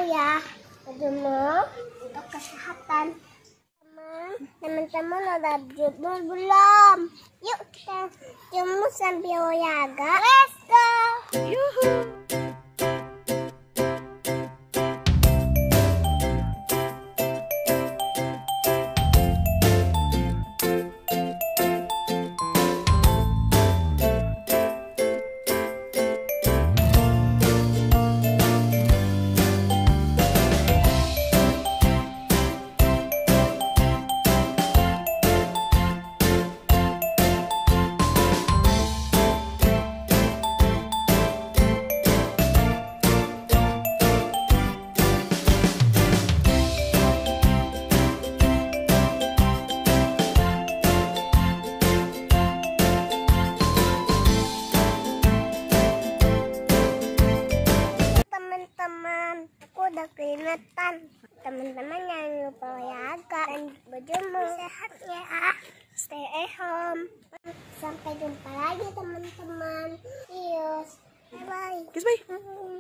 ya. Bagaimana untuk kesehatan. Teman-teman udah jemur belum? Yuk kita jemur sambil olahraga. Let's go. Yuhu. Udah keringetan. Teman-teman jangan lupa olahraga dan berjemur. Sehat ya. Stay at home. Sampai jumpa lagi teman-teman. Bye bye. Kiss bye.